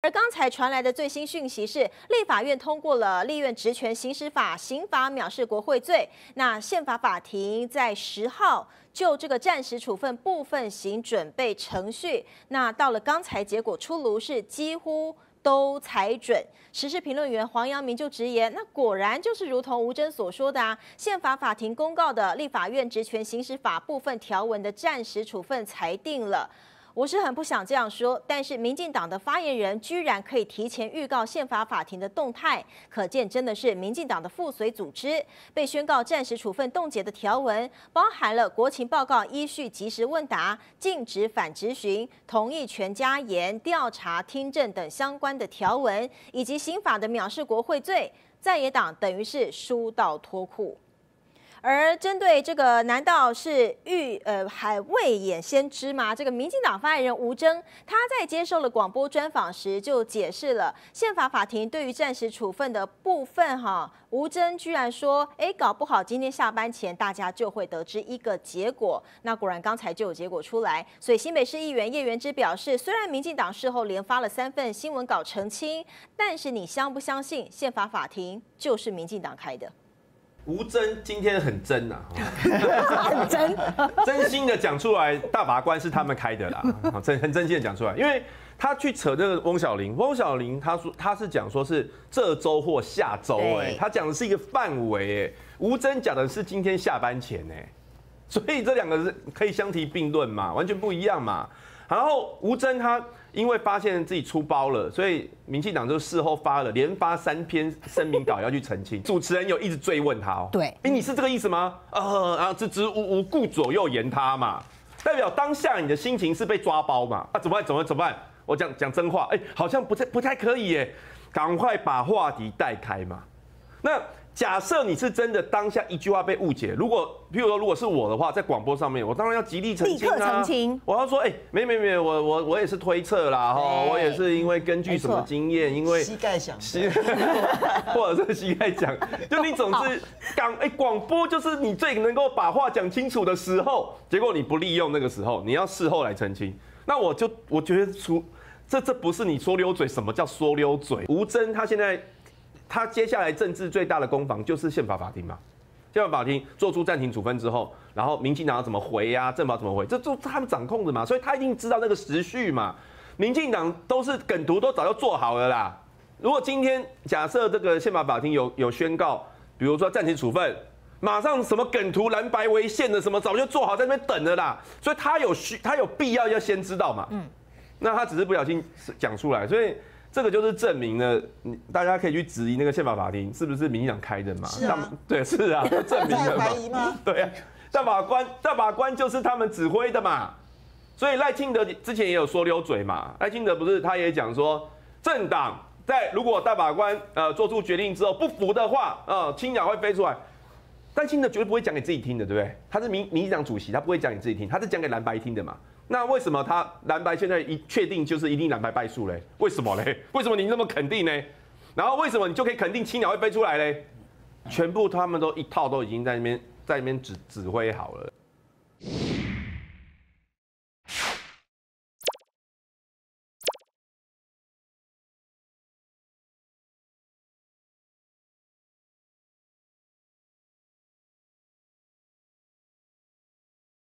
而刚才传来的最新讯息是，立法院通过了《立院职权行使法》刑罚藐视国会罪。那宪法法庭在10号就这个暂时处分部分行准备程序，那到了刚才结果出炉是几乎都裁准。时事评论员黄阳明就直言，那果然就是如同吴峥所说的啊，宪法法庭公告的立法院职权行使法部分条文的暂时处分裁定了。我是很不想这样说，但是民进党的发言人居然可以提前预告宪法法庭的动态，可见真的是民进党的附随组织。被宣告暂时处分冻结的条文，包含了国情报告依序即时问答、禁止反质询、同意权加严、调查听证等相关的条文，以及刑法的藐视国会罪。在野党等于是书到脱裤。而针对这个，难道是还未演先知吗？这个民进党发言人吴峥，他在接受了广播专访时就解释了宪法法庭对于暂时处分的部分哈。吴峥居然说，搞不好今天下班前大家就会得知一个结果。那果然刚才就有结果出来。所以新北市议员叶元之表示，虽然民进党事后连发了3份新闻稿澄清，但是你相不相信宪法法庭就是民进党开的？ 吴峥今天很真呐， 很真， 真心的讲出来，大法官是他们开的啦，很真心的讲出来，因为他去扯这个翁小玲他是讲说是这周或下周，他讲的是一个范围，吴峥讲的是今天下班前，所以这两个是可以相提并论嘛，完全不一样嘛。然后吴峥他因为发现自己出包了，所以民进党就事后连发3篇声明稿要去澄清。主持人有一直追问他对， 你是这个意思吗？然后支支吾吾顾左右言他嘛，代表当下你的心情是被抓包嘛？怎么办？我讲真话，好像不太可以耶，赶快把话题带开嘛。那假设你是真的当下一句话被误解，譬如说如果是我的话，在广播上面，我当然要极力澄清啊， 立刻澄清。 我要说，没，我也是推测啦，我也是因为根据什么经验，因为膝盖想， 或者是膝盖讲，就你总是广播就是你最能够把话讲清楚的时候，结果你不利用那个时候，你要事后来澄清，那我觉得这不是你说溜嘴，什么叫说溜嘴？吴峥他接下来政治最大的攻防就是宪法法庭嘛，宪法法庭做出暂停处分之后，然后民进党要怎么回啊，政法怎么回，这都他们掌控的嘛，所以他一定知道那个时序嘛。民进党都是梗图都早就做好了啦。如果今天假设这个宪法法庭有宣告，比如说暂停处分，马上什么梗图蓝白违宪的什么早就做好在那边等了啦，所以他有必要要先知道嘛。那他只是不小心讲出来，所以。这个就是证明了，大家可以去质疑那个宪法法庭是不是民进党开的嘛？ 是啊， 对，是啊，证明了嘛。 怀疑吗？ 对啊，大法官就是他们指挥的嘛。所以赖清德之前也有说溜嘴嘛，赖清德不是他也讲说，政党如果大法官做出决定之后不服的话，青鸟会飞出来。赖清德绝对不会讲给自己听的，对不对？他是民进党主席，他不会讲给自己听，他是讲给蓝白听的嘛。那为什么他蓝白现在确定就是一定蓝白败诉嘞？为什么嘞？为什么你那么肯定呢？然后为什么你就可以肯定青鸟会飞出来嘞？全部他们都一套都已经在那边指挥好了。